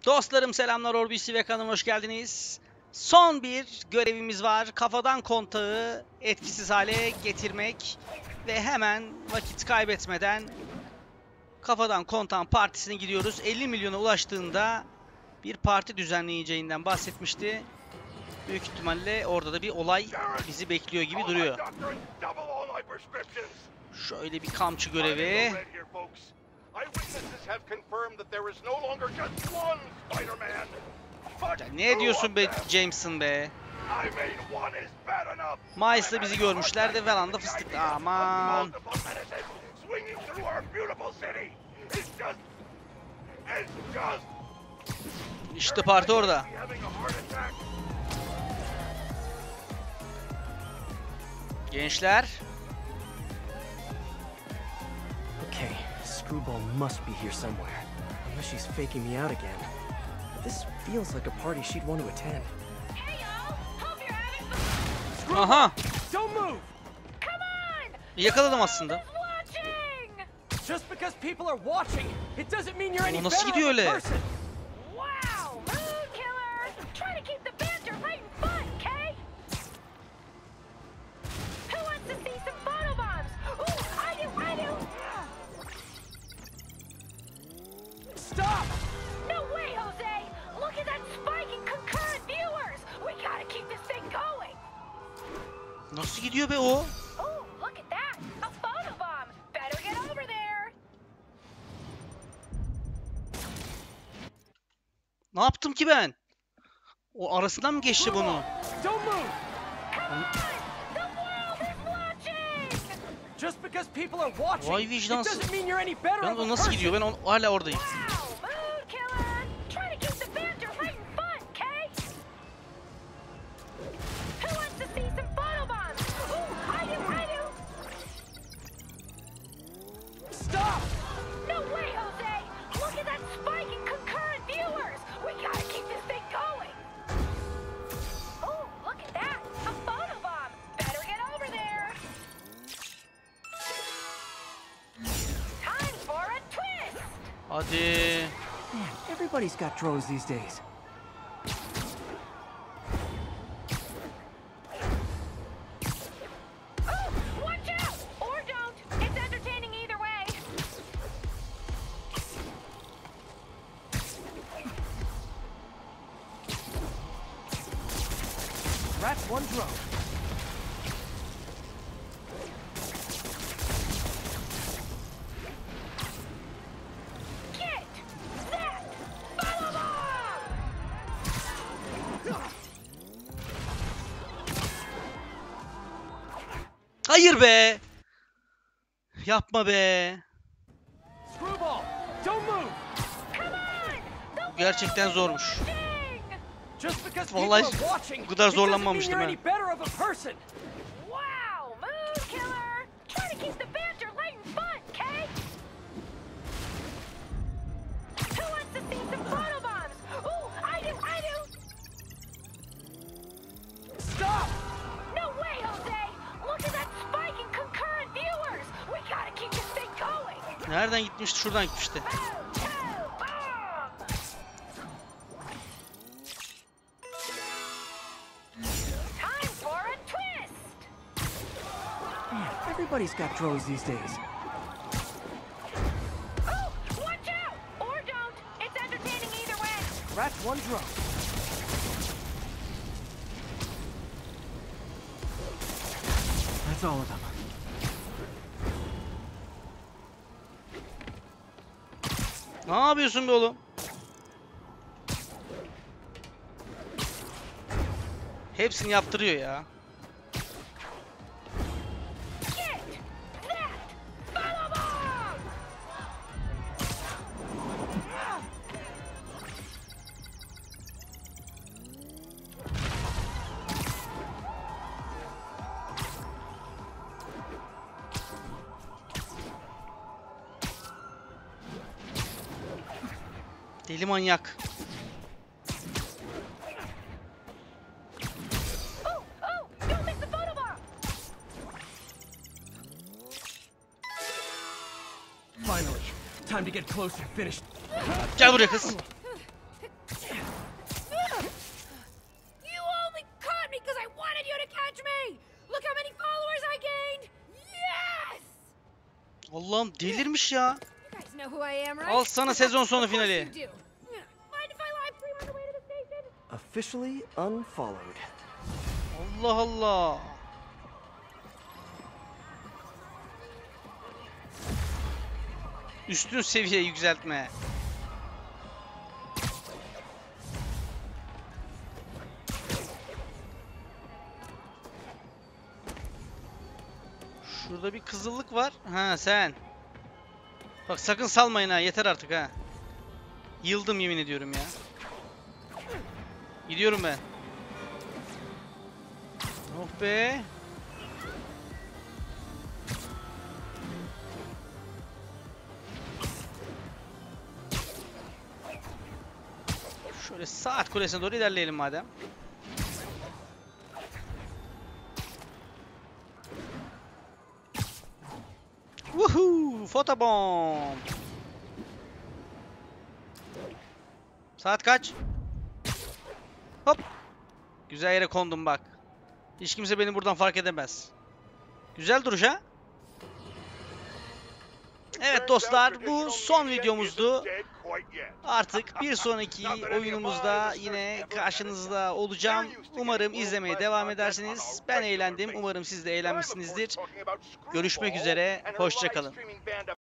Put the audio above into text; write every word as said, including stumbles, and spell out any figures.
Dostlarım selamlar, Orbisi ve kanalıma hoş geldiniz. Son bir görevimiz var. Kafadan kontağı etkisiz hale getirmek. Ve hemen vakit kaybetmeden kafadan kontağın partisine gidiyoruz. elli milyona ulaştığında bir parti düzenleyeceğinden bahsetmişti. Büyük ihtimalle orada da bir olay bizi bekliyor gibi duruyor. Şöyle bir kamçı görevi. Ya ne diyorsun be Jameson be? Miles'la bizi görmüşler de falan da fıstık. Aman. İşte parti orada. Gençler. Okay, Screwball must be here somewhere. Unless she's faking me out again. This feels like a party she'd want to attend. Hey y'all, hope you're having fun. Aha. Don't move. Come on. Yakaladım aslında. Watching. Just because people are watching, it doesn't mean you're any O nasıl better gidiyor of a öyle? person. Wow, mood killer. Try to keep the banter light and fun, Kay. Who wants to see some photobombs? Ooh, I do, I do. Stop! No way, Jose. Look at that spike in concurrent viewers. We gotta keep this thing going. Nasıl gidiyor be o? Ooh, look at that. A photobomb. Better get over there. Ne yaptım ki ben? O arasından mı geçti bunu? Don't move. Come on. The world is watching. Just because people are watching, Vay it vicdansız. doesn't mean you're any better Ben of a o nasıl person. gidiyor? Ben on, hala oradayım. Wow, mood killer. Try to keep the banter light and fun, Kay. Who wants to see some photobombs? Ooh, I do, I do. Stop! No way, Jose. Look at that spike in concurrent viewers. We gotta keep this thing going. Ooh, look at that. A photobomb. Better get over there. Time for a twist. Hadi. Man, everybody's got drones these days. Oh, watch out! Or don't. It's entertaining either way. That's one drone. Get that photobomb! Hayır be. Yapma be. Screwball, don't move. Come on! The Bu gerçekten zormuş. watching! Just because people Vallahi are watching, bu kadar it doesn't mean zorlanmamıştım you're ben. any better of a person. Wow, mood killer! Try to keep the banter light and fun, Kay. Who wants to see some photobombs? Ooh, I do, I do. Stop! No way, Jose! Look at that spike in concurrent viewers. We gotta keep this thing going. Nereden gitmişti? Şuradan gitmişti. Boom, boom, bomb! Time for a twist. Man, everybody's got drones these days. Oh, watch out! Or don't. It's entertaining either way. That's one drone. That's all of them. Ne yapıyorsun be oğlum? Hepsini yaptırıyor ya. Get that photobomb! Deli manyak. Oh, oh! Don't miss the photobomb! Finally, time to get close and finish. Gel buraya kız. Allah'ım delirmiş ya. You guys know who I am, right? Al sana sezon sonu Of course finali. you do. Mind if I live stream on the way to the station? Officially unfollowed. Allah Allah. Üstün seviye yükseltme. Şurada bir kızıllık var. Ha sen. Bak sakın salmayın ha. Yeter artık ha. Yıldım yemin ediyorum ya. Gidiyorum ben. Oh be. Şöyle saat kulesine doğru ilerleyelim madem. Woohoo! Photobomb. Saat kaç? Hop. Güzel yere kondum bak. Hiç kimse beni buradan fark edemez. Güzel duruş ha? Evet dostlar, bu son videomuzdu. Artık bir sonraki oyunumuzda yine karşınızda olacağım. Umarım izlemeye devam edersiniz. Ben eğlendim. Umarım siz de eğlenmişsinizdir. Görüşmek üzere. Hoşça kalın.